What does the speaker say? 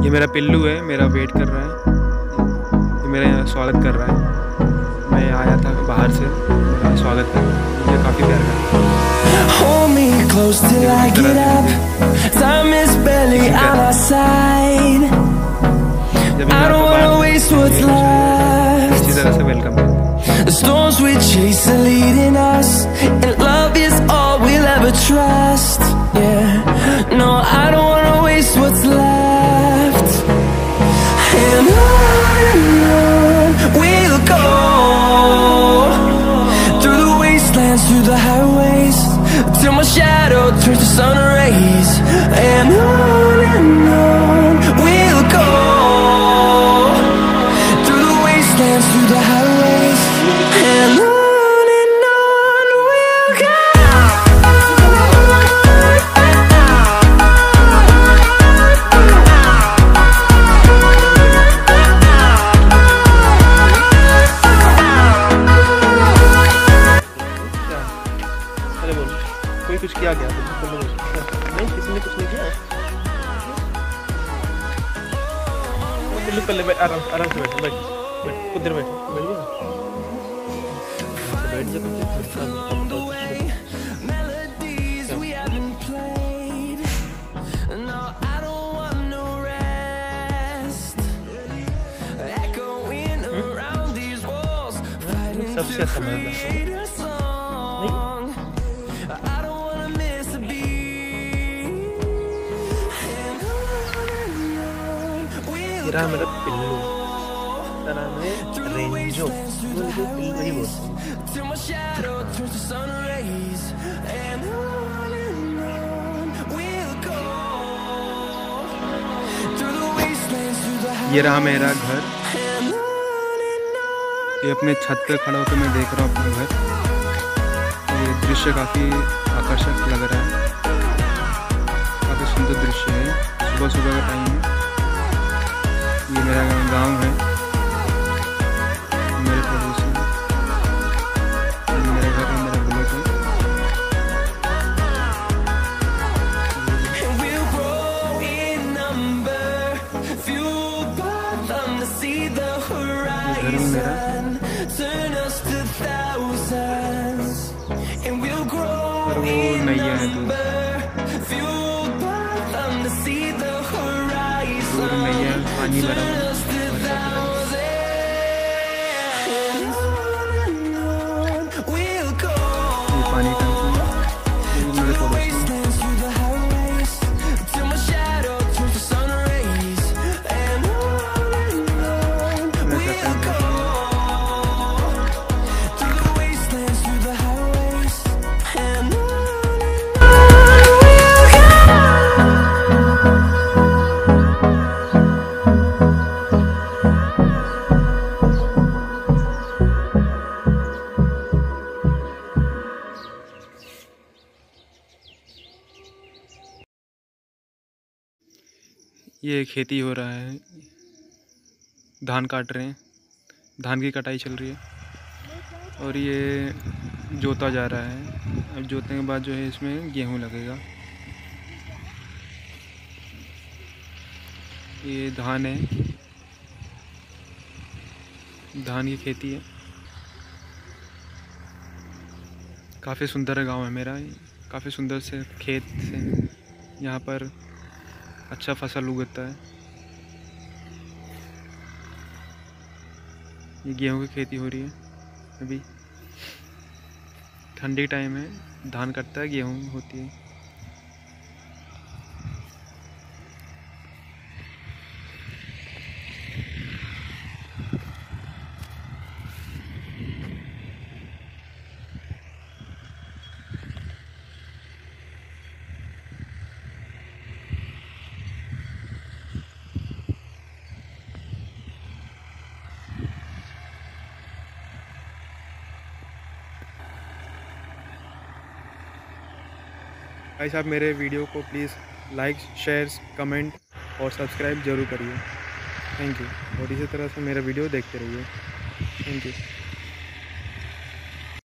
ये मेरा पिल्लू है, मेरा वेट कर रहा है, ये मेरा स्वागत कर रहा है। मैं आया था बाहर से, मेरा स्वागत कर रहा है, मुझे काफ़ी प्यार करता है। Hold me close till I get up. Time is barely on our side. I don't wanna waste what's left. इसी तरह से वेलकम है। The storms we chase are leading us, and love is all we'll ever trust. Yeah, no, I don't wanna waste what's left. And on we'll go, through the wastelands, through the highways, till my shadow turns to sun rays. And on we'll go, through the wastelands, through the highways, and on we'll go. अरे बोल, कोई कुछ किया क्या? नहीं, किसी ने कुछ नहीं किया। पिल्लू पहले आराम आराम से बैठो, बैठ कुछ देर बैठ गया। बैठ जा सबसे अच्छा मजा मेरा पिल्लू का नाम है रेंजो, पिल्लू ही बोलते हैं। ये रहा मेरा घर, ये अपने छत पे खड़ा होकर मैं देख रहा हूँ अपना घर। ये दृश्य काफ़ी आकर्षक लग रहा है, काफ़ी सुंदर दृश्य है। सुबह सुबह का टाइम है। ये मेरा गांव है, मेरे पड़ोसी, मेरे घर में मेरा बुलेट है। घर में मेरा और वो नैया है, दूर नैया पानी भरा हुआ। पानी टंकी मेरे पड़ोसी। ये खेती हो रहा है, धान काट रहे हैं, धान की कटाई चल रही है और ये जोता जा रहा है। अब जोतने के बाद जो है इसमें गेहूं लगेगा। ये धान है, धान की खेती है। काफ़ी सुंदर गांव है मेरा, काफ़ी सुंदर से खेत से यहाँ पर अच्छा फसल उगता है। ये गेहूं की खेती हो रही है। अभी ठंडी टाइम है, धान कटता है, गेहूं होती है। गाइस, आप मेरे वीडियो को प्लीज़ लाइक, शेयर, कमेंट और सब्सक्राइब ज़रूर करिए। Thank you. और इसी तरह से मेरा वीडियो देखते रहिए। Thank you.